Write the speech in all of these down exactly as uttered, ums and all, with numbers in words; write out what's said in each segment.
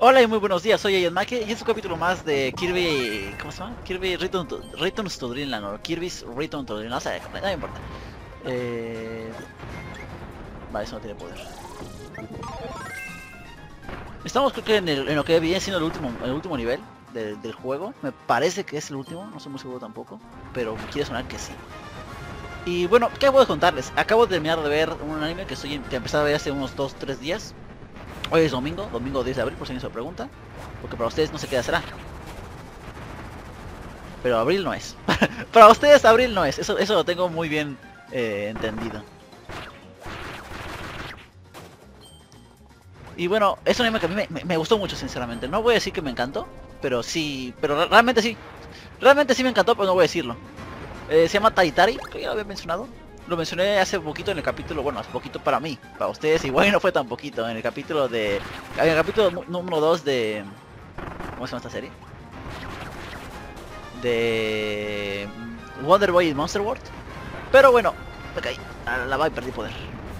Hola y muy buenos días, soy Ian Make y es un capítulo más de Kirby... ¿Cómo se llama? Kirby Return to, Return to Dreamland o Kirby's Return to Dreamland, no sé, no me importa. Eh... Vale, eso no tiene poder. Estamos creo que en, el, en lo que viene siendo el último, el último nivel de, del juego. Me parece que es el último, no soy muy seguro tampoco, pero me quiere sonar que sí. Y bueno, ¿qué puedo contarles? Acabo de terminar de ver un anime que, estoy, que empecé a ver hace unos dos tres días. Hoy es domingo, domingo diez de abril, por si alguien se lo pregunta. Porque para ustedes no sé qué día será. Pero abril no es. Para ustedes abril no es. Eso, eso lo tengo muy bien eh, entendido. Y bueno, es un anime que a mí me, me, me gustó mucho, sinceramente. No voy a decir que me encantó, pero sí, pero realmente sí. Realmente sí me encantó, pero no voy a decirlo. Eh, se llama Taitari, que ya lo había mencionado. Lo mencioné hace poquito en el capítulo, bueno, hace poquito para mí. Para ustedes igual no fue tan poquito. En el capítulo de... En el capítulo número dos de... ¿Cómo se llama esta serie? De... Wonder Boy y Monster World. Pero bueno, me caí. A la va y perdí poder.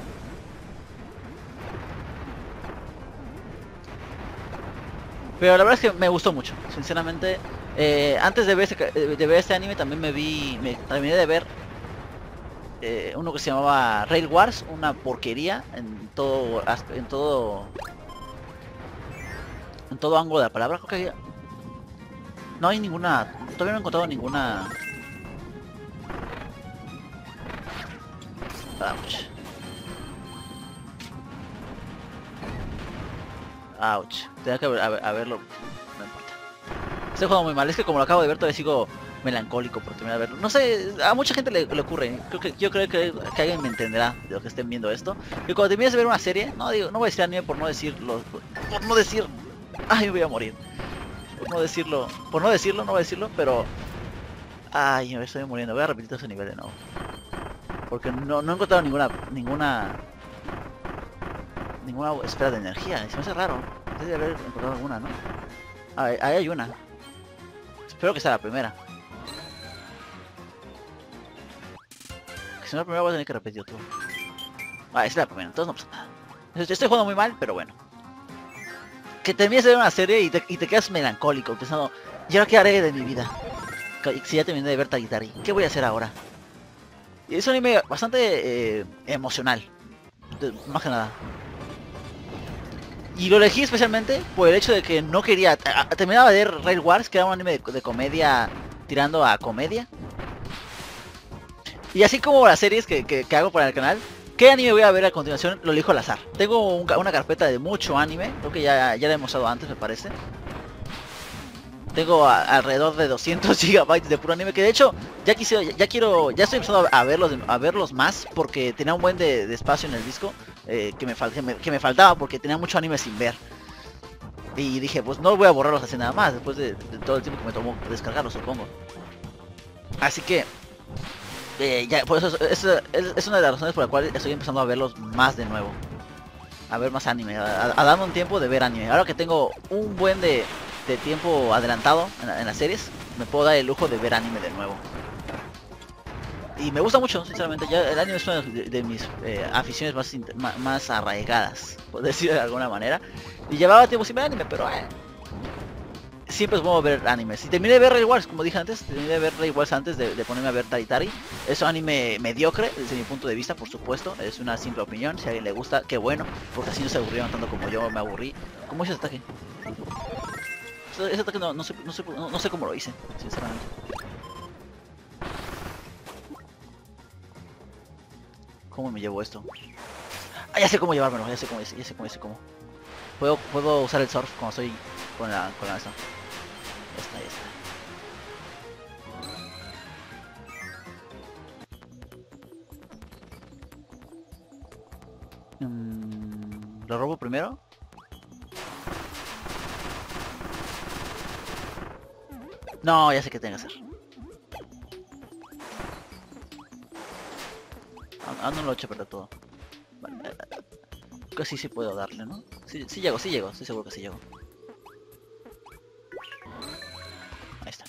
Pero la verdad es que me gustó mucho, sinceramente. Eh, antes de ver, este, de ver este anime también me vi, me terminé de ver eh, uno que se llamaba Rail Wars, una porquería en todo, en todo, en todo ángulo de la palabra. Creo que no hay ninguna, todavía no he encontrado ninguna. Ouch. Ouch. Tengo que a, a verlo. No importa. Estoy jugando muy mal. Es que como lo acabo de ver todavía sigo melancólico por terminar de verlo. No sé, a mucha gente le, le ocurre. Creo que, yo creo que, que alguien me entenderá de los que estén viendo esto. Que cuando termines de ver una serie, no digo, no voy a decir anime por no decirlo. Por no decir. Ay, voy a morir. Por no decirlo. Por no decirlo, no voy a decirlo, pero. Ay, me estoy muriendo. Voy a repetir ese nivel de nuevo. Porque no, no he encontrado ninguna. ninguna. ninguna esfera de energía. Se me hace raro. Debe haber encontrado alguna, ¿no? Ahí, ahí hay una. Espero que sea la primera. Que si no es la primera voy a tener que repetir todo. Ah, esa es la primera, entonces no pasa nada. Yo estoy jugando muy mal, pero bueno. Que termines de ver una serie y te, y te quedas melancólico, pensando, ¿y ahora qué haré de mi vida? Si ya terminé de ver Taitari, ¿qué voy a hacer ahora? Y es un anime bastante eh, emocional, de, más que nada. Y lo elegí especialmente por el hecho de que no quería... Terminaba de ver Rail Wars, que era un anime de, de comedia tirando a comedia. Y así como las series que, que, que hago para el canal, ¿qué anime voy a ver a continuación? Lo elijo al azar. Tengo un, una carpeta de mucho anime, creo que ya, ya la he mostrado antes, me parece. Tengo a, alrededor de doscientos gigabytes de puro anime, que de hecho ya quisiera, ya, ya quiero, ya estoy empezando a verlos, a verlos más, porque tenía un buen de, de espacio en el disco eh, que, me fal, que, me, que me faltaba, porque tenía mucho anime sin ver. Y dije, pues no voy a borrarlos así nada más, después de, de todo el tiempo que me tomó descargarlos, supongo. Así que Eh, ya, por eso es, es, es una de las razones por las cuales estoy empezando a verlos más de nuevo. A ver más anime, a, a darme un tiempo de ver anime. Ahora que tengo un buen de, de tiempo adelantado en, en las series, me puedo dar el lujo de ver anime de nuevo. Y me gusta mucho, sinceramente. Ya el anime es una de, de mis eh, aficiones más, más, más arraigadas, por decirlo de alguna manera. Y llevaba tiempo sin ver anime, pero eh, siempre es bueno ver animes. Y terminé de ver Rail Wars, como dije antes, terminé de ver Rail Wars antes de, de ponerme a ver Taitari. Es un anime mediocre, desde mi punto de vista, por supuesto. Es una simple opinión, si a alguien le gusta, qué bueno. Porque así no se aburrieron tanto como yo me aburrí. ¿Cómo hice ese ataque? Ese, ese ataque no, no, sé, no, sé, no, no sé cómo lo hice, sinceramente. ¿Cómo me llevo esto? Ah, ya sé cómo llevármelo, ya sé cómo, ya sé, ya sé cómo, ya sé cómo. Puedo, puedo usar el surf cuando estoy con la, con la esta. Ya está, ya está. Mm, ¿lo robo primero? No, ya sé qué tengo que hacer. Ah, no lo he hecho perder todo. Vale, que sí, sí puedo darle, ¿no? Sí, sí llego, sí llego, estoy seguro que sí llego. Ahí está.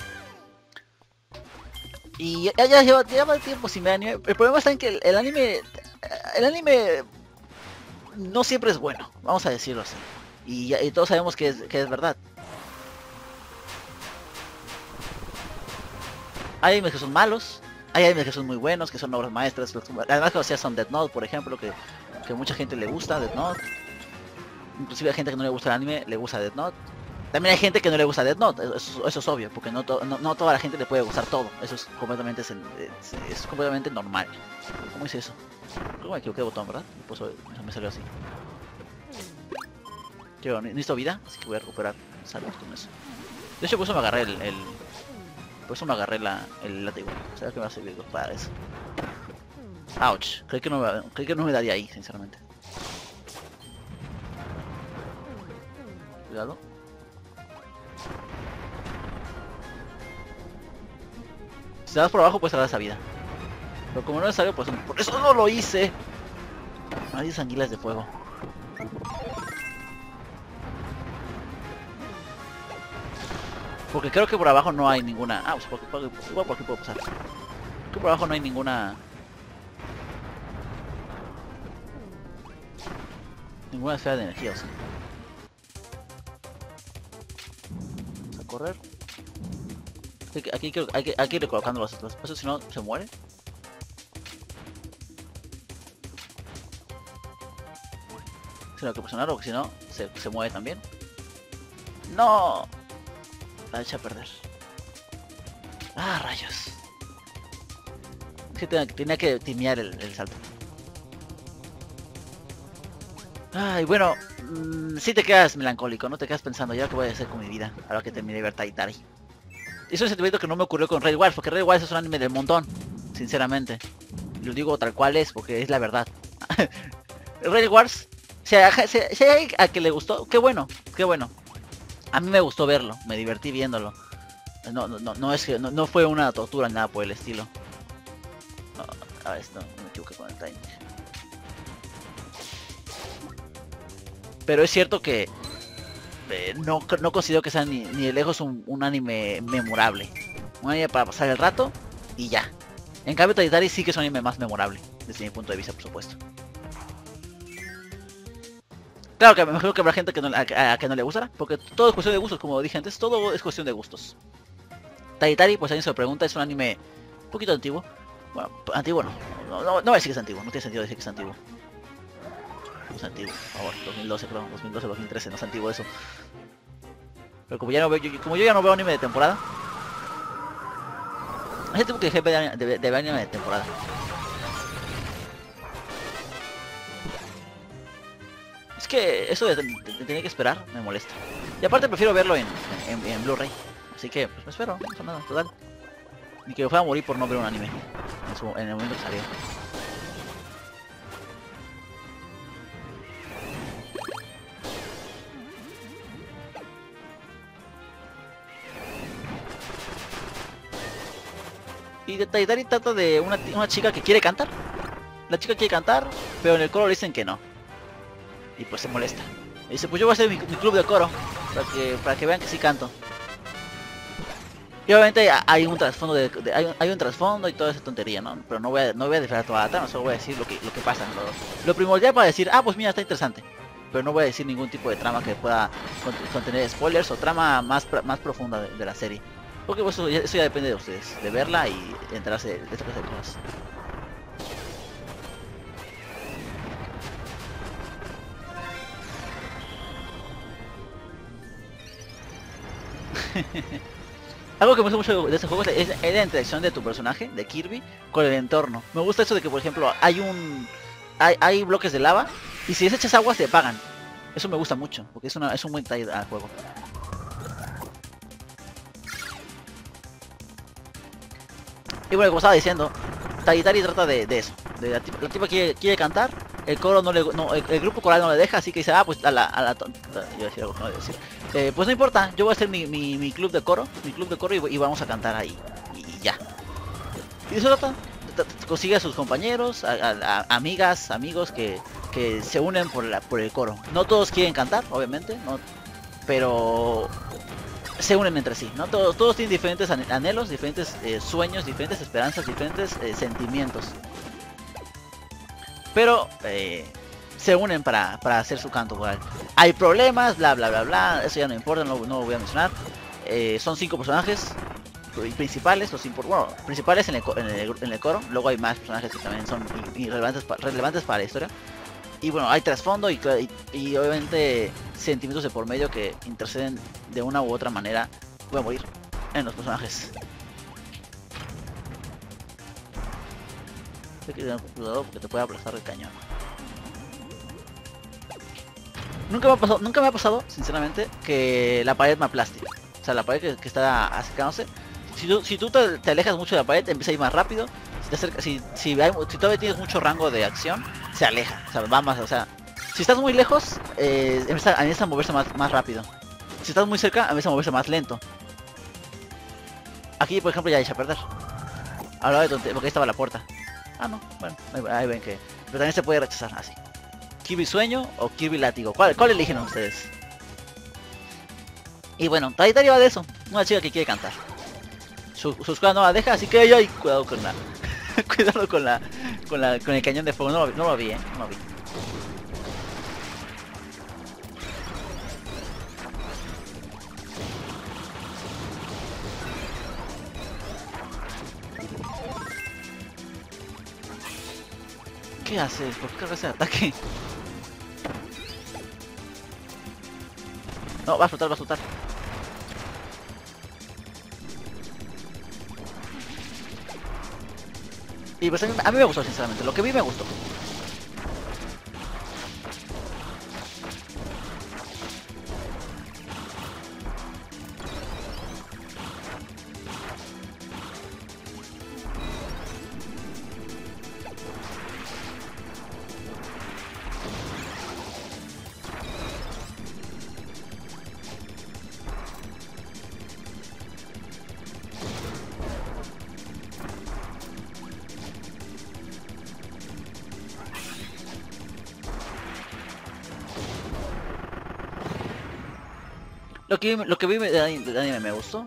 Y ya, ya lleva, lleva tiempo sin ver anime. El problema está en que el, el anime... El anime... No siempre es bueno, vamos a decirlo así. Y, y todos sabemos que es, que es verdad. Hay animes que son malos, hay animes que son muy buenos, que son obras maestras. Además, como sea, son Death Note, por ejemplo, que, que mucha gente le gusta Death Note. Inclusive a gente que no le gusta el anime, le gusta Death Note. También hay gente que no le gusta Death Note, eso, eso es obvio, porque no, to, no, no toda la gente le puede gustar todo. Eso es completamente, es, es completamente normal. ¿Cómo hice eso? ¿Cómo me equivoqué de botón, verdad? Pues me salió así. Yo necesito vida, así que voy a recuperar salud con eso. De hecho, por eso me agarré el... el por eso me agarré la, el látigo. O sea, que me va a servir para eso. Ouch. Creí que no me, creí que no me daría ahí, sinceramente. Cuidado. Si te das por abajo, puedes agarrar esa vida. Pero como no es necesario, pues por eso no lo hice. Malditas anguilas de fuego. Porque creo que por abajo no hay ninguna... Ah, pues por, por, igual por aquí puedo pasar. Creo que por abajo no hay ninguna... Ninguna esfera de energía, o sea. Vamos a correr. Aquí, aquí, creo, hay, que, hay que ir colocando los, los pasos, si no se muere. Sino que presionar, o si no, se, se mueve también. ¡No! La echa a perder. ¡Ah, rayos! Es que tenía, tenía que timear el, el salto. Ay, bueno, mmm, sí te quedas melancólico, ¿no? Te quedas pensando, ¿ya qué voy a hacer con mi vida? Ahora que terminé de ver Taitari. Y es un sentimiento que no me ocurrió con Red Wars, porque Red Wars es un anime del montón, sinceramente. Lo digo tal cual es, porque es la verdad. Red Wars, si hay, si hay a que le gustó, qué bueno, qué bueno. A mí me gustó verlo, me divertí viéndolo. No, no, no, no es que no, no fue una tortura ni nada por el estilo. No, a ver, no, no me equivoqué con el timing. Pero es cierto que eh, no, no considero que sea ni, ni de lejos un, un anime memorable. Un anime para pasar el rato y ya. En cambio, Taitari sí que es un anime más memorable, desde mi punto de vista, por supuesto. Claro que a lo mejor que habrá gente que no, a, a que no le gustará, porque todo es cuestión de gustos, como dije antes, todo es cuestión de gustos. Taitari, pues alguien se lo pregunta, es un anime un poquito antiguo. Bueno, antiguo no, no, no, no voy a decir que es antiguo, no tiene sentido decir que es antiguo. No es antiguo, por favor, dos mil doce creo, dos mil doce, dos mil trece, no es antiguo eso. Pero como ya no veo, yo, como yo ya no veo anime de temporada. Hace tiempo que dejé de, de, de ver anime de temporada. Es que eso de, de, de tener que esperar me molesta. Y aparte prefiero verlo en, en, en Blu-ray. Así que pues me espero, no pasa nada, total. Ni que me fuera a morir por no ver un anime en, su, en el momento que salió. Y de Taitari trata de una, una chica que quiere cantar. La chica quiere cantar, pero en el coro le dicen que no. Y pues se molesta. Y dice, pues yo voy a hacer mi, mi club de coro, para que, para que vean que sí canto. Y obviamente hay un trasfondo de, de hay, un, hay un trasfondo y toda esa tontería, ¿no? Pero no voy a, no voy a desvelar toda la trama, solo voy a decir lo que, lo que pasa. Lo, lo primordial para decir, ah, pues mira, está interesante. Pero no voy a decir ningún tipo de trama que pueda contener spoilers o trama más, más profunda de, de la serie. Porque pues, eso, ya, eso ya depende de ustedes, de verla y enterarse de, de esta clase de cosas. Algo que me gusta mucho de este juego es, es la interacción de tu personaje, de Kirby, con el entorno. Me gusta eso de que, por ejemplo, hay un hay, hay bloques de lava y si les echas agua se apagan. Eso me gusta mucho, porque es, una, es un buen detalle al juego. Y bueno, como estaba diciendo, Taitari trata de, de eso. De la, tipa, la tipa quiere, quiere cantar, el coro no le, no, el, el grupo coral no le deja, así que dice, ah, pues a la, a la tonta, yo voy a decir algo que no voy a decir. Eh, pues no importa, yo voy a hacer mi, mi, mi club de coro, mi club de coro y, y vamos a cantar ahí, y ya. Y eso trata, consigue a sus compañeros, a, a, a amigas, amigos que, que se unen por, la, por el coro. No todos quieren cantar, obviamente, no, pero se unen entre sí, ¿no? Todos, todos tienen diferentes anhelos, diferentes eh, sueños, diferentes esperanzas, diferentes eh, sentimientos. Pero eh, se unen para, para hacer su canto coral. Hay problemas, bla bla bla bla, eso ya no importa, no, no lo voy a mencionar. Eh, son cinco personajes principales, los impor bueno, principales en el, en, el, en el coro. Luego hay más personajes que también son irrelevantes pa relevantes para la historia. Y bueno, hay trasfondo y, y, y obviamente sentimientos de por medio que interceden de una u otra manera. Voy a morir en los personajes. Hay que tener cuidado porque te puede aplastar el cañón. Nunca me ha pasado, nunca me ha pasado, sinceramente, que la pared me aplaste. O sea, la pared que, que está acercándose. Si tú, si tú te, te alejas mucho de la pared, empieza a ir más rápido. Si, te acercas, si, si, hay, si todavía tienes mucho rango de acción, se aleja. O sea, va más, o sea, si estás muy lejos, eh, empieza, empieza a moverse más, más rápido. Si estás muy cerca, empieza a moverse más lento. Aquí, por ejemplo, ya echa a perder. Hablaba de tontería, porque ahí estaba la puerta. Ah, no, bueno, ahí, ahí ven que... Pero también se puede rechazar, así. Kirby Sueño o Kirby Látigo. ¿Cuál, cuál eligen ustedes? Y bueno, Taitari va de eso. Una chica que quiere cantar. Su, su escuela no la deja, así que ay, ay, cuidado con la... cuidado con la, con la... con el cañón de fuego. No, no lo vi, eh. No lo vi. ¿Qué haces? ¿Por qué cargas el ataque? No, va a flotar, va a flotar. Y pues a mí, a mí me gustó, sinceramente. Lo que vi me gustó. Lo que, lo que vi de anime, de anime me gustó.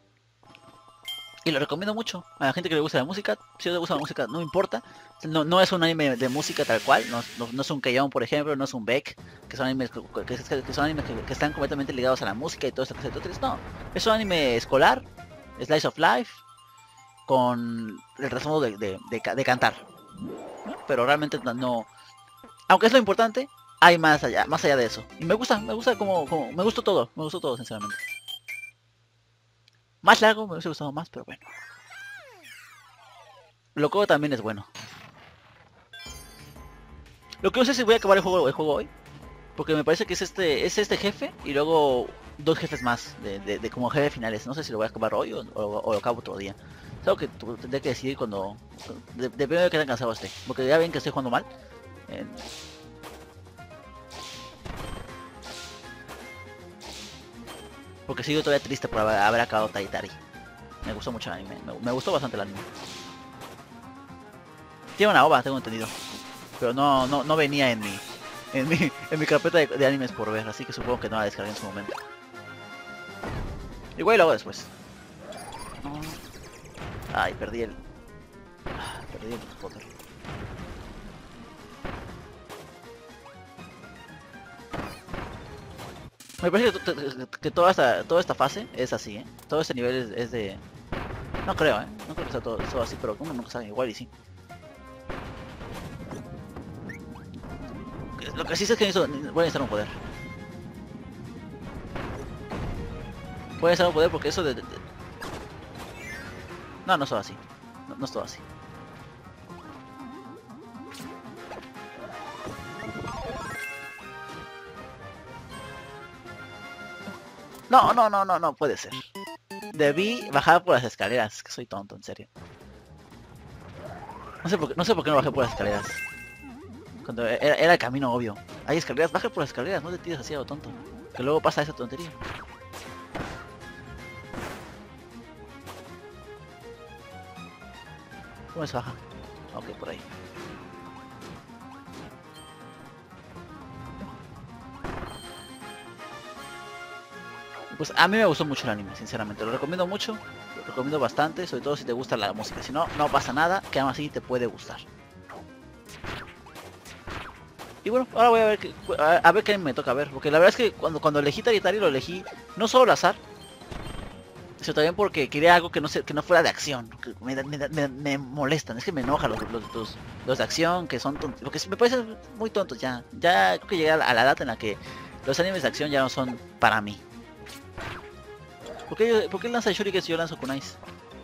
Y lo recomiendo mucho. A la gente que le gusta la música, si le gusta la música, no importa. No, no es un anime de música tal cual. No, no, no es un Keion, por ejemplo, no es un Beck. Que son animes que, que, que, son animes que, que están completamente ligados a la música y todo esto. No, es un anime escolar, Slice of Life, con el trasfondo de, de, de, de cantar. ¿No? Pero realmente no... Aunque es lo importante, hay más allá, más allá de eso. Y me gusta, me gusta como, como, me gustó todo, me gustó todo, sinceramente. Más largo, me hubiese gustado más, pero bueno. Loco también es bueno. Lo que no sé si voy a acabar el juego, el juego hoy. Porque me parece que es este, es este jefe y luego dos jefes más de, de, de como jefe finales. No sé si lo voy a acabar hoy o, o, o lo acabo otro día. Es algo que tendré que decidir cuando... De, depende de qué tan cansado esté. Porque ya ven que estoy jugando mal. Eh, Porque sigo todavía triste por haber, haber acabado Taitari. Me gustó mucho el anime, me, me gustó bastante el anime. Tiene una ova, tengo entendido. Pero no, no, no venía en mi, en mi, en mi carpeta de, de animes por ver, así que supongo que no la descargué en su momento. Igual lo hago después. No. Ay, perdí el... Perdí el spotter. Me parece que, que, que toda esta toda esta fase es así, ¿eh? Todo este nivel es, es de... No creo, ¿eh? No creo que sea todo, todo así, pero uno nunca sabe, igual y sí. Lo que sí sé es que necesito, voy a necesitar un poder. Voy a necesitar un poder porque eso de... de, de... No, no es todo así. No, no es todo así. No, no, no, no, no puede ser. Debí bajar por las escaleras, que soy tonto, en serio. No sé por qué no, sé por qué no bajé por las escaleras. Cuando era, era el camino obvio. Hay escaleras, baja por las escaleras, no te tires así a lo tonto. Que luego pasa esa tontería. ¿Cómo se baja? Ok, por ahí. Pues a mí me gustó mucho el anime, sinceramente. Lo recomiendo mucho, lo recomiendo bastante, sobre todo si te gusta la música. Si no, no pasa nada, que aún así te puede gustar. Y bueno, ahora voy a ver qué, a, a ver qué me toca ver. Porque la verdad es que cuando, cuando elegí Taritari lo elegí no solo al azar, sino también porque quería algo que no se, que no fuera de acción. Que me, me, me, me molestan, es que me enojan los, los, los, los de acción que son tontos. Porque me parecen muy tontos ya. Ya creo que llegué a la, a la edad en la que los animes de acción ya no son para mí. ¿Por qué, ¿por qué lanza Shuriken si yo lanzo Kunais?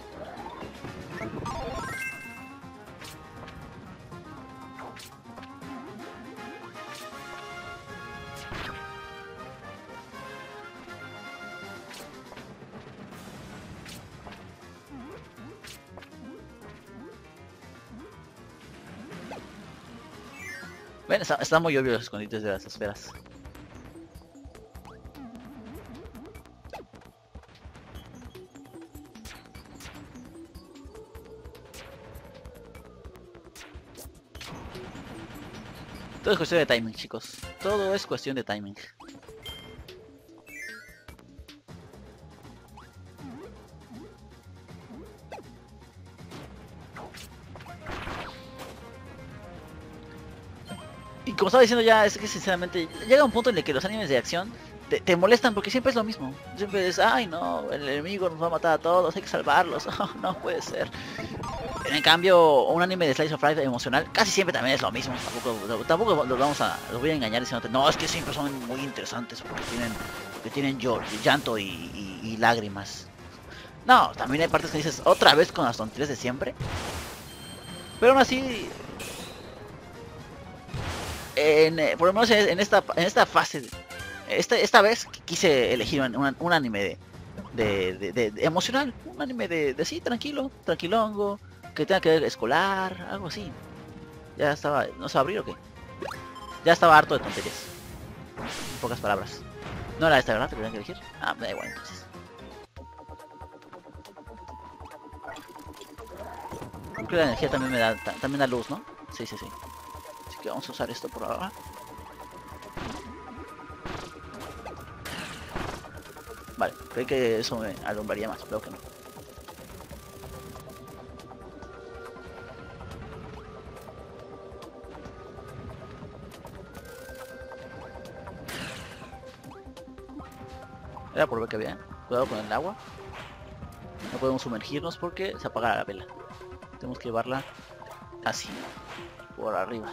Ven, está, está muy obvio los escondites de las esferas. Todo es cuestión de timing, chicos. Todo es cuestión de timing. Y como estaba diciendo ya, es que sinceramente llega un punto en el que los animes de acción te, te molestan porque siempre es lo mismo. Siempre es, ay no, el enemigo nos va a matar a todos, hay que salvarlos. Oh, no puede ser. En cambio, un anime de Slice of Life emocional casi siempre también es lo mismo. Tampoco, tampoco los vamos a, los voy a engañar diciendo, no, es que siempre son muy interesantes porque tienen, porque tienen llanto y, y, y lágrimas. No, también hay partes que dices, otra vez con las tonterías de siempre. Pero aún así, en, eh, por lo menos en esta, en esta fase, esta, esta vez quise elegir un, un, un anime de, de, de, de, de emocional, un anime de, de sí, tranquilo, tranquilongo, que tenga que ver escolar, algo así. Ya estaba, no sé, abrir o qué. Ya estaba harto de tonterías. En pocas palabras. No era esta, ¿verdad? ¿Te tenían que elegir? Ah, me da igual entonces. Creo que la energía también me da, también da luz, ¿no? Sí, sí, sí. Así que vamos a usar esto por ahora. Vale, creí que eso me alumbraría más, pero que no. Era por ver que había. Cuidado con el agua. No podemos sumergirnos porque se apaga la vela. Tenemos que llevarla así, por arriba.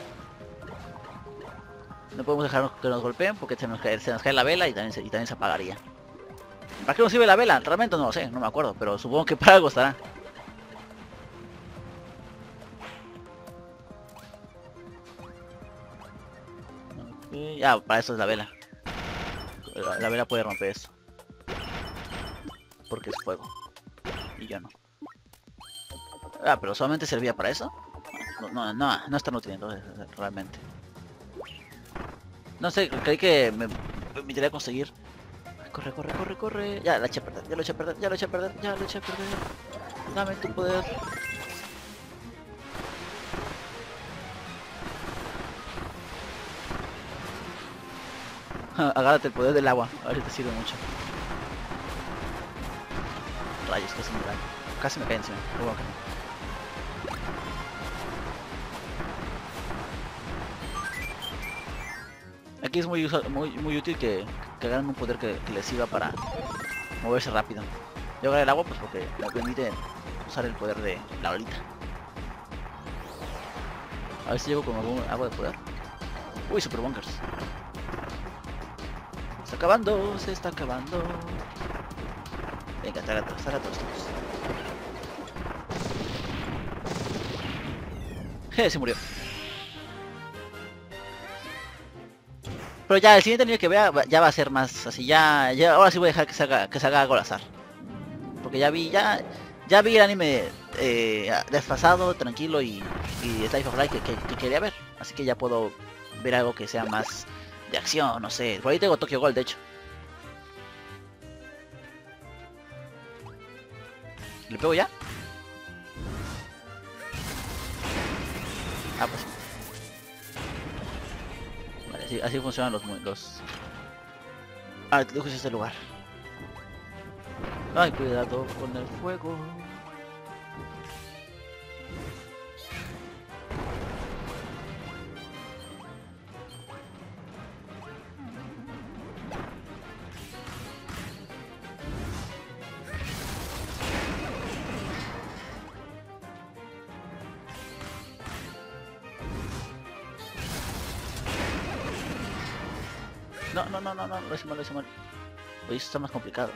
No podemos dejarnos que nos golpeen porque se nos cae, se nos cae la vela y también, se, y también se apagaría. ¿Para qué nos sirve la vela? Realmente no lo sé, no me acuerdo, pero supongo que para algo estará. Okay, ya, para eso es la vela. La, la vela puede romper eso. Porque es fuego. Y yo no. Ah, pero solamente servía para eso. No, no, no, no es tan útil entonces, realmente. No sé, creí que me permitiría conseguir. Corre, corre, corre, corre. Ya la eché a perder, ya lo eché a perder, ya lo eché a perder, ya lo eché a perder. Dame tu poder. Agárrate el poder del agua, a ver si te sirve mucho. Rayos, casi me cae. Casi me cae encima, pero bueno que no. Aquí es muy, muy, muy útil que, que hagan un poder que, que les sirva para moverse rápido. Yo agarré el agua pues porque me permite usar el poder de la olita. A ver si llego con algún agua de poder. Uy, super bunkers. Se está acabando, se está acabando. Venga, estar atrás, estar atrás todos. Je, se murió. Pero ya el siguiente nivel que vea ya va a ser más así, ya, ya ahora sí voy a dejar que se haga, que se haga algo al azar. Porque ya vi, ya, ya vi el anime eh, desfasado, tranquilo y, y Slice of Life que, que, que quería ver. Así que ya puedo ver algo que sea más de acción, no sé. Por ahí tengo Tokyo Ghoul, de hecho. ¿Le pego ya? Ah, pues sí. Vale, así, así funcionan los... los... Ah, te dejo este lugar. Ay, cuidado con el fuego. No, no, no, no, no, lo hice mal, lo hice mal. Oye, esto está más complicado.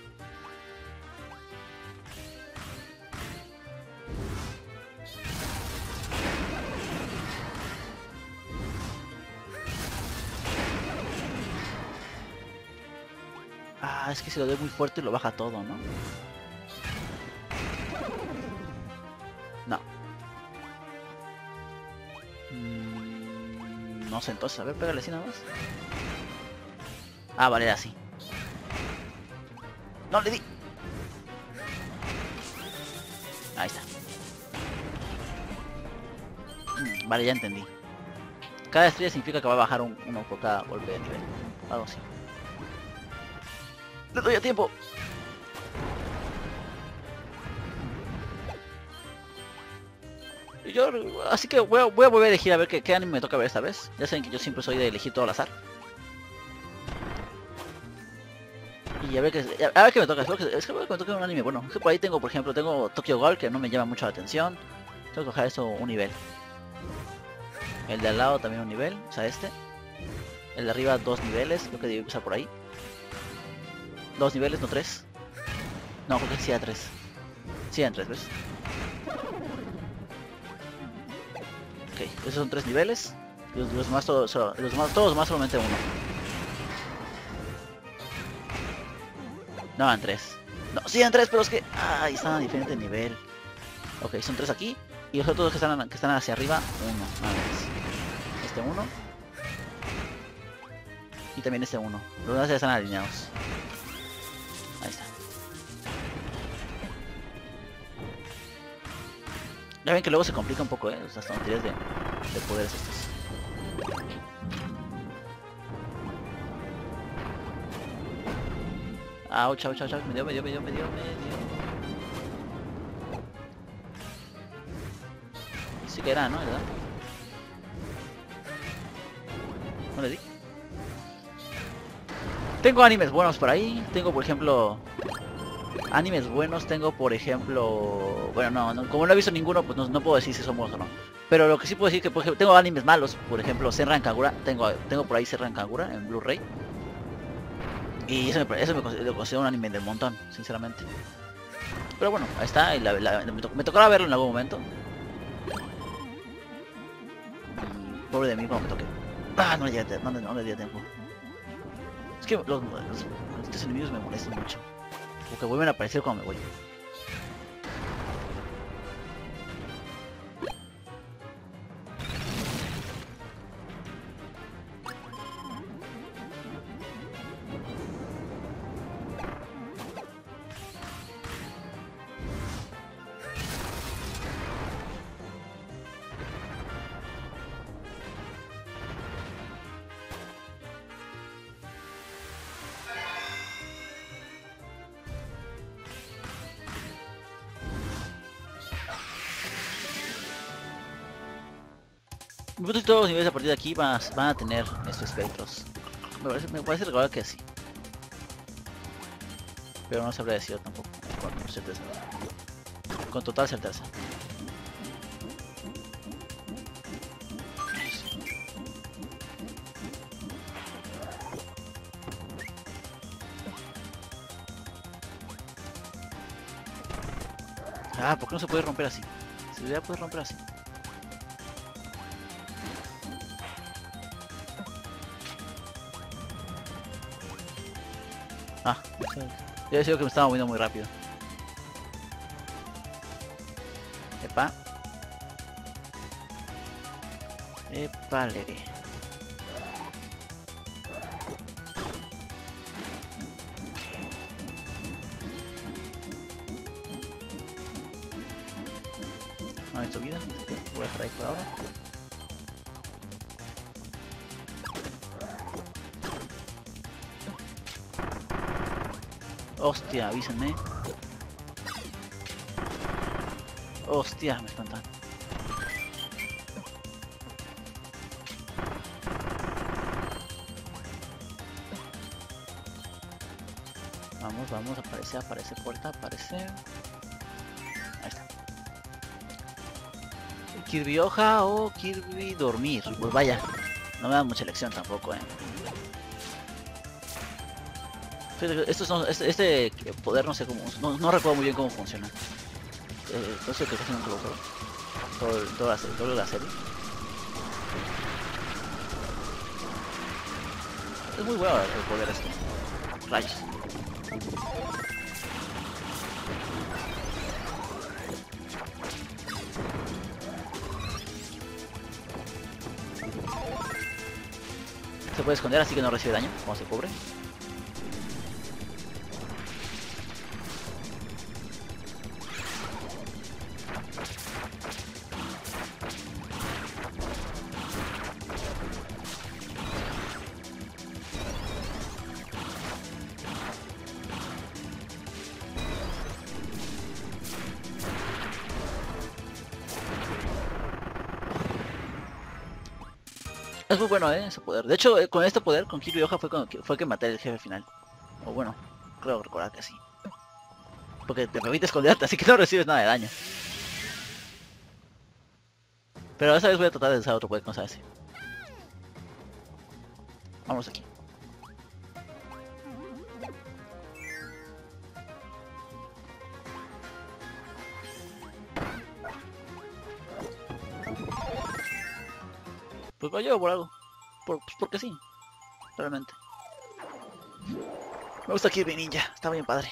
Ah, es que si lo doy muy fuerte lo baja todo, ¿no? No. Mm, no sé, entonces, a ver, pégale así nada más. Ah, vale, así. No, le di. Ahí está. Mm, vale, ya entendí. Cada estrella significa que va a bajar un, uno por cada golpe de nivel. Algo así. ¡Le doy a tiempo! Y yo, así que voy a, voy a volver a elegir a ver qué, qué anime me toca ver esta vez. Ya saben que yo siempre soy de elegir todo al azar. Y a ver qué, a ver qué me toca. Espero que, es que me toque un anime bueno. Es que por ahí tengo, por ejemplo, tengo Tokyo Ghoul, que no me llama mucho la atención. Tengo que coger esto un nivel. El de al lado también un nivel, o sea este. El de arriba dos niveles, creo que debe empezar por ahí. Dos niveles, no tres. No, creo que sí a tres. Sí, en tres, ¿ves? Ok, esos son tres niveles. Los, los más todos, los demás, todos más solamente uno. No, en tres. No, sí, en tres, pero es que... Ah, ahí están a diferente nivel. Ok, son tres aquí. Y los otros que están, que están hacia arriba, uno, nada más. Este uno. Y también este uno. Los demás ya están alineados. Ahí está. Ya ven que luego se complica un poco, eh, las tonterías de, de poderes estos. Ouch, ouch, ouch, ouch, me dio, me dio, me dio, me dio, me dio. Sí que era, ¿no? ¿Verdad? No le di. Tengo animes buenos por ahí. Tengo, por ejemplo... Animes buenos, tengo, por ejemplo... Bueno, no, no como no he visto ninguno, pues no, no puedo decir si son buenos o no. Pero lo que sí puedo decir que, por ejemplo, tengo animes malos. Por ejemplo, Senran Kagura. Tengo, tengo por ahí Senran Kagura en Blu-ray. Y eso, me, eso me, lo considero un anime del montón, sinceramente. Pero bueno, ahí está. Y la, la, me, to me tocará verlo en algún momento. Y pobre de mí cuando me toque. Ah, no le di, no, no le di tiempo. Es que los, los, estos enemigos me molestan mucho. Porque vuelven a aparecer cuando me voy. Me parece que todos los niveles a partir de aquí van a, van a tener estos espectros. Me parece, me parece recordar que sí. Pero no sabría decirlo tampoco, con certeza. Con total certeza. Ah, ¿por qué no se puede romper así? Se debería poder romper así. Ah, yo decía que me estaba moviendo muy rápido. Epa. Epa, lere. No hay subida, voy a dejar ahí por ahora. Hostia, avísenme. Hostia, me espantan. Vamos, vamos, aparece, aparece puerta, aparece. Ahí está. Kirby hoja o Kirby dormir. Pues vaya, no me da mucha elección tampoco, eh. Estos no, este, este poder no sé cómo, no, no recuerdo muy bien cómo funciona. Eh, no sé qué casi nunca lo juego. Todo, toda, la, toda la serie. Es muy bueno el poder este. Rayos. Se puede esconder así que no recibe daño cuando se cubre. Es muy bueno, eh, ese poder. De hecho, eh, con este poder, con Kiryu Yoja, fue, con, fue que maté al jefe final. O bueno, creo recordar que sí. Porque te permite esconderte, así que no recibes nada de daño. Pero esta vez voy a tratar de usar otro poder con ese. Vamos aquí. Pues lo llevo por algo. Por, pues porque sí. Realmente. Me gusta Kirby Ninja. Está bien padre.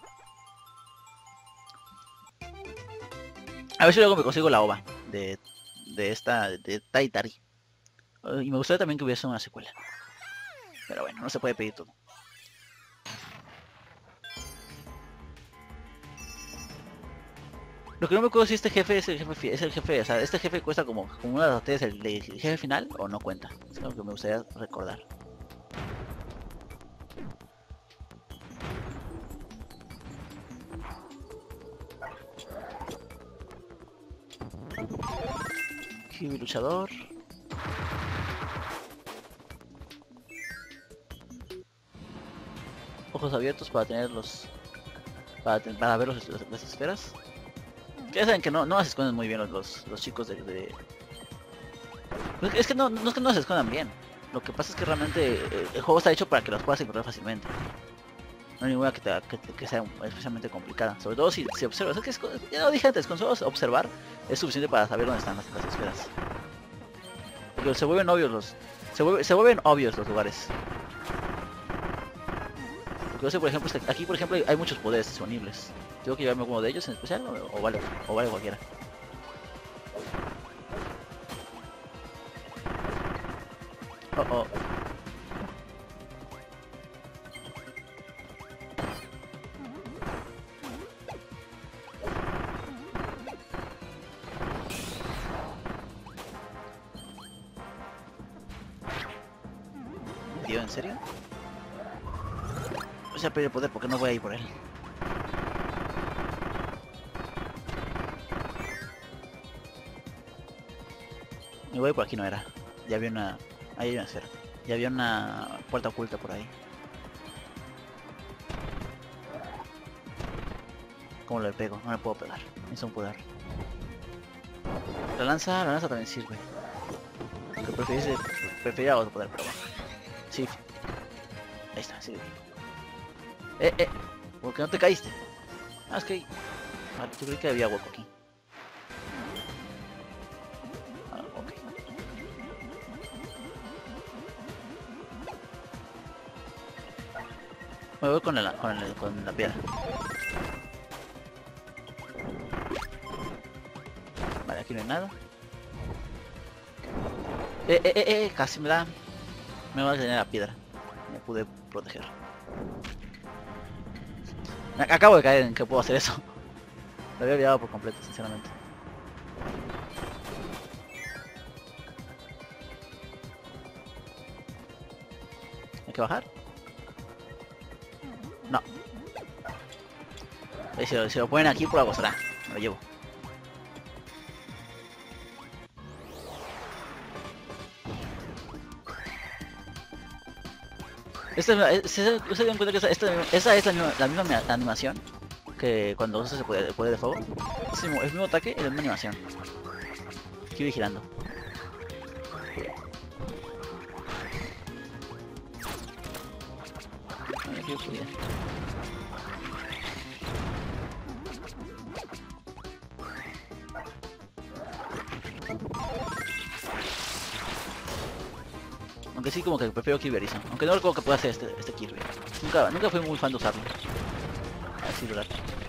A ver si luego me consigo la ova. De, de esta. De Taitari. Uh, y me gustaría también que hubiese una secuela. Pero bueno, no se puede pedir todo. Lo que no me acuerdo si este jefe es el jefe, es el jefe, o sea, este jefe cuesta como, como una de las tres, el, el jefe final o no cuenta. Es algo que me gustaría recordar. Kirby luchador. Ojos abiertos para tener los, para, para ver los, las esferas. Ya saben que no, no se esconden muy bien los, los, los chicos de, de... Es que no, no es que no se escondan bien. Lo que pasa es que realmente eh, el juego está hecho para que los puedas encontrar fácilmente. No hay ninguna que, te, que, que sea especialmente complicada. Sobre todo si, si observas. Es que es, ya lo dije antes, con solo observar es suficiente para saber dónde están las, las esferas. Porque se vuelven obvios los... Se, vuelve, se vuelven obvios los lugares. Porque yo sé, por ejemplo, aquí por ejemplo hay muchos poderes disponibles. ¿Tengo que llevarme alguno de ellos en especial o, o vale, o vale cualquiera? Oh, oh. Tío, ¿en serio? O sea, pedir el poder porque no voy a ir por él. Me voy por aquí, no era. Ya había una... Ahí hay una esfera. Ya había una puerta oculta por ahí. ¿Cómo le pego? No le puedo pegar. Necesito un poder. La lanza, la lanza también sirve. Aunque preferiría, preferiría otro poder, pero bueno. Sí. Ahí está, sirve. Eh, eh. ¿Por qué no te caíste? Ah, es que... Vale, yo creí que había hueco aquí. Ah, ok. Me voy con la, con, el, con la piedra. Vale, aquí no hay nada. Eh, eh, eh, eh, casi me da. Me va a tener la piedra. Me pude proteger. Me acabo de caer en que puedo hacer eso. Lo había olvidado por completo, sinceramente. ¿Hay que bajar? No. Si lo, si lo ponen aquí por algo será. Me lo llevo. Esta, ¿se, se dieron cuenta que esta, esta, esa es la misma, la misma animación que cuando usas el poder, el poder de fuego? Es el, mismo, el mismo ataque y la misma animación. Aquí voy girando. que yo podía. Aunque sí, como que prefiero Kirbyerizo. Aunque no recuerdo que pueda hacer este, este Kirby. Nunca, nunca fui muy fan de usarlo. Así, ¿verdad?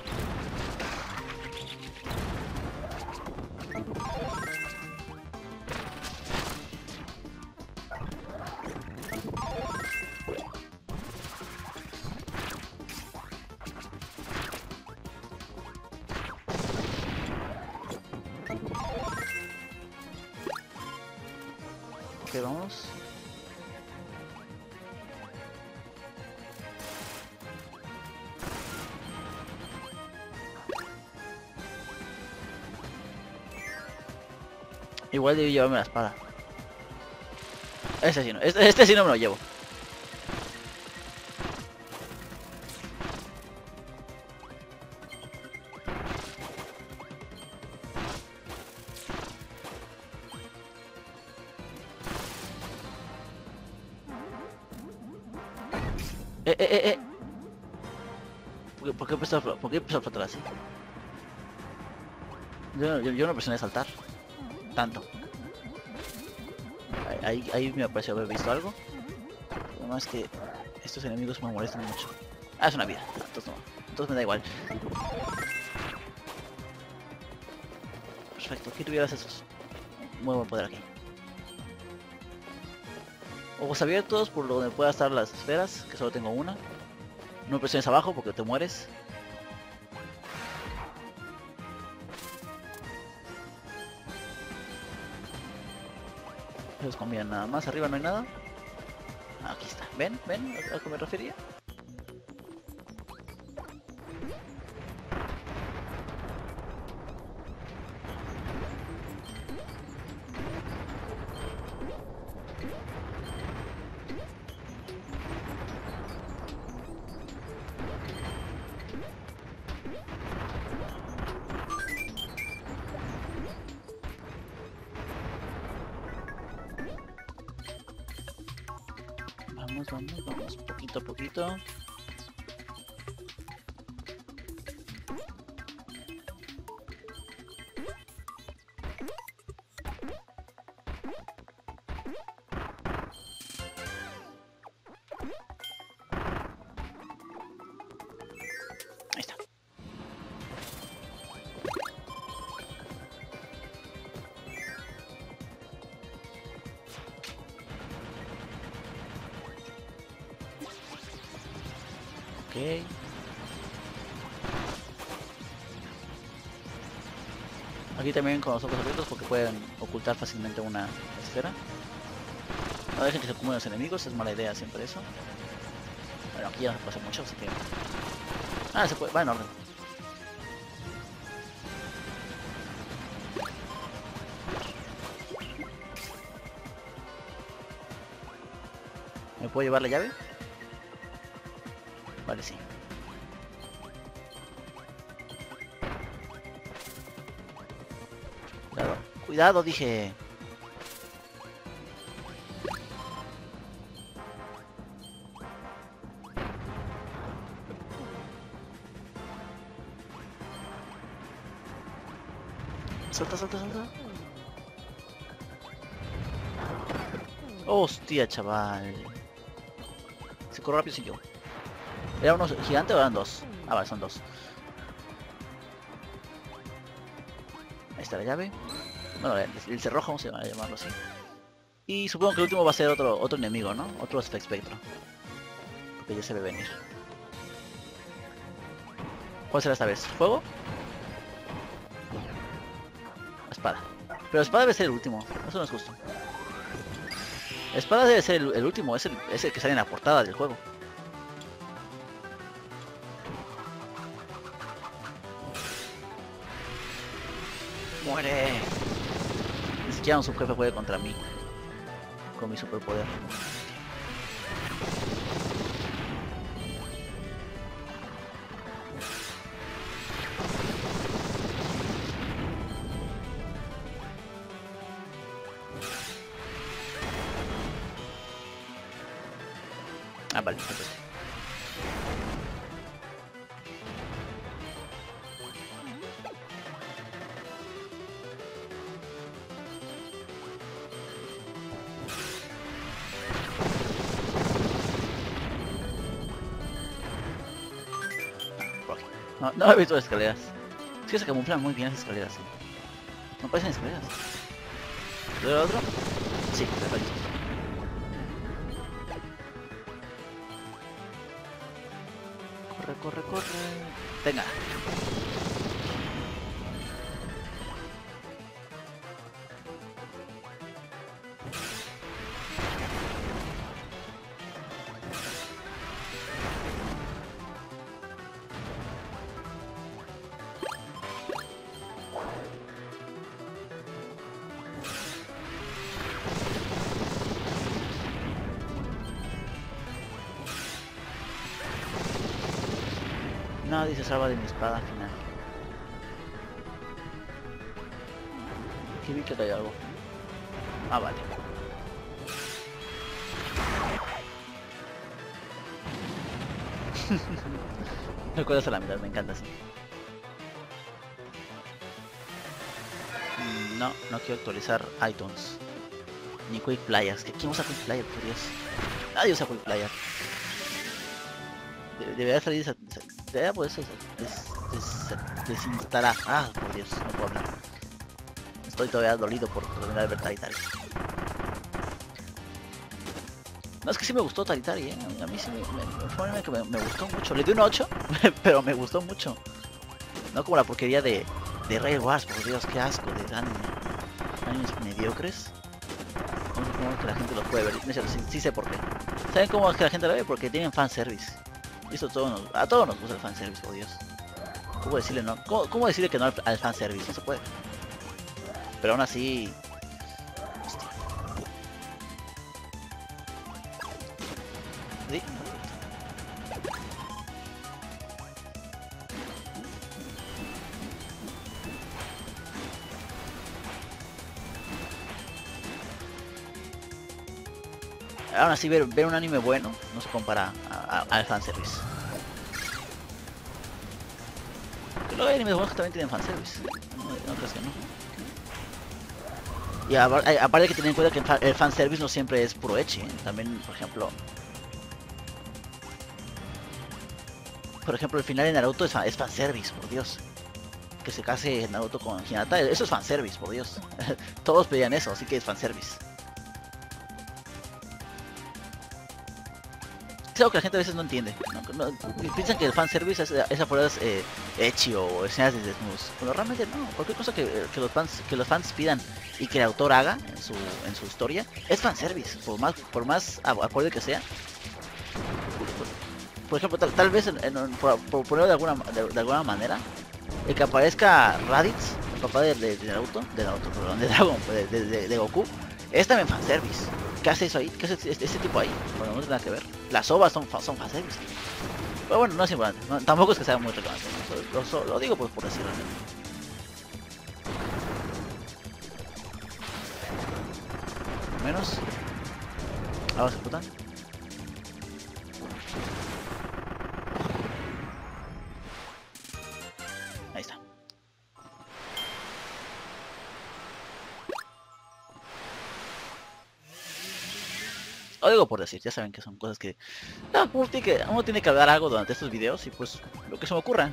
Ok, vamos. Igual debí llevarme la espada. Este sí no, este, este sí no me lo llevo. Eh, eh, eh, eh. ¿Por qué, por qué empezó a, flo- por qué empezó a flotar así? Yo, yo, yo no presioné saltar. Tanto. Ahí, ahí, ahí me pareció haber visto algo. Además que estos enemigos me molestan mucho. Ah, es una vida. Ah, entonces no. Entonces me da igual. Perfecto. ¿Qué tuvieras esos? Muy buen poder aquí. Ojos abiertos por donde pueda estar las esferas, que solo tengo una. No presiones abajo porque te mueres. Ellos convienen nada más. Arriba no hay nada. Aquí está. ¿Ven? ¿Ven a lo que me refería? Vamos, vamos, vamos. Poquito a poquito. Ahí está. Ok. Aquí también con los ojos abiertos porque pueden ocultar fácilmente una esfera. No dejen que se acumulen los enemigos, es mala idea siempre eso. Bueno, aquí ya no se puede hacer mucho, así que... Ah, se puede, va en orden. ¿Me puedo llevar la llave? Vale, sí. Cuidado, cuidado, dije. Salta, salta, salta. Hostia, chaval. Se corre rápido sin yo. ¿Era uno gigante o eran dos? Ah, vale, son dos. Ahí está la llave. Bueno, el, el cerrojo, vamos a llamarlo así. Y supongo que el último va a ser otro otro enemigo, ¿no? Otro Spec Spectro. Porque ya se ve venir. ¿Cuál será esta vez? ¿Fuego? Espada. Pero espada debe ser el último. Eso no es justo. Espada debe ser el, el último. Es el, es el que sale en la portada del juego. ¡Muere! Ni siquiera un subjefe puede contra mí. Con mi superpoder. Ah, vale, entonces. No, no he visto las escaleras. Es que se camuflan muy bien las escaleras. ¿Sí? No parecen escaleras. ¿Lo del otro? Sí, perfecto. Corre, corre, corre. Venga. Nadie se salva de mi espada final. Aquí vi que hay algo. Ah, vale. Recuerdas a la mitad, me encanta así. Mm, No, no quiero actualizar iTunes. Ni Quick Players. ¿Quién usa Quick Player, por Dios? Nadie usa Quick Player. De- Debería salir esa... Debería poder des, des, desinstalar. Ah, por Dios, no puedo hablar. Estoy todavía dolido por terminar de ver Taritari. No, es que sí me gustó Taritari, ¿eh? A mí sí me, me, fue un anime que me, me gustó mucho. Le di un ocho, pero me gustó mucho. No como la porquería de, de Rail Wars, por Dios, qué asco de anime. Animes mediocres. No sé cómo es que la gente los puede ver. No sé, sí, sí sé por qué. ¿Saben cómo es que la gente lo ve? Porque tienen fanservice. Y eso todo nos, a todos nos gusta el fanservice, por Dios. ¿Cómo decirle no? ¿Cómo, cómo decirle que no al, al fanservice? No se puede. Pero aún así... Hostia. ¿Sí? Aún así ver, ver un anime bueno no se compara a, a, al fanservice. Pero luego hay animes buenos que también tienen fanservice. No, no crees que no. Y a- aparte hay que tener en cuenta que el, fa el fanservice no siempre es puro ecchi, ¿eh? También, por ejemplo... Por ejemplo, el final de Naruto es, fa es fanservice, por Dios. Que se case Naruto con Hinata, eso es fanservice, por Dios. Todos pedían eso, así que es fanservice. Es algo que la gente a veces no entiende. No, no, piensan que el fanservice es, es afuera eh, ecchi o escenas de desnudos. Pero realmente no. Cualquier cosa que, que, los fans, que los fans pidan y que el autor haga en su, en su historia es fanservice. Por más, por más acorde que sea. Por ejemplo, tal, tal vez, en, en, por, por ponerlo de alguna, de, de alguna manera, el que aparezca Raditz, el papá de, de, de Naruto, de Naruto, perdón, de Dragon, de, de, de, de Goku, es también fanservice. ¿Qué hace eso ahí? ¿Qué hace este, este tipo ahí? Bueno, no tiene nada que ver. Las ovas son, son fanservice. Pero bueno, no es importante. No, tampoco es que sea muy relevante. ¿No? Lo, lo, lo digo pues por decirlo. Al menos. Ahora se putan. Ahí está. Lo digo por decir, ya saben que son cosas que... No, uno tiene que, uno tiene que hablar algo durante estos videos y pues lo que se me ocurra.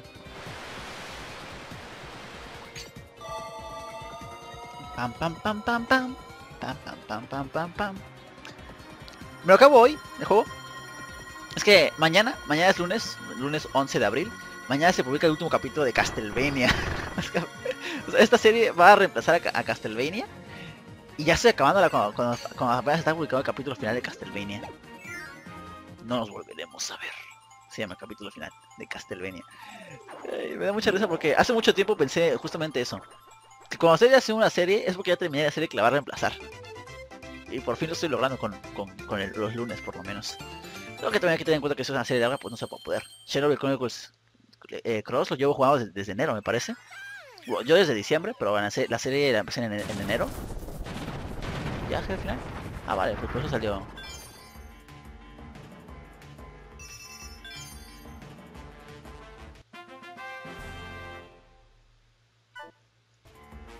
Pam pam pam pam pam. Pam pam pam pam pam pam. Me lo acabo hoy, el juego. Es que mañana, mañana es lunes, lunes once de abril. Mañana se publica el último capítulo de Castlevania. O sea, esta serie va a reemplazar a, a Castlevania. Y ya estoy acabándola cuando, cuando, cuando apenas está publicado el capítulo final de Castlevania. No nos volveremos a ver. Se llama el capítulo final de Castlevania. Ay, me da mucha risa porque hace mucho tiempo pensé justamente eso. Que cuando se hace una serie es porque ya terminé la serie que la va a reemplazar. Y por fin lo estoy logrando con, con, con el, los lunes por lo menos. Creo que también hay que tener en cuenta que eso es una serie de ahora, pues no se puede poder. Xenoblade Chronicles eh, Cross lo llevo jugado desde, desde enero, me parece. Bueno, yo desde diciembre, pero bueno, la serie la empecé en, en enero. ¿Ya, jefe final? Ah, vale, pues por eso salió.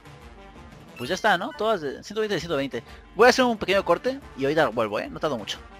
Pues ya está, ¿no? Todas de ciento veinte de ciento veinte. Voy a hacer un pequeño corte y ahorita vuelvo, ¿eh? No tardo mucho.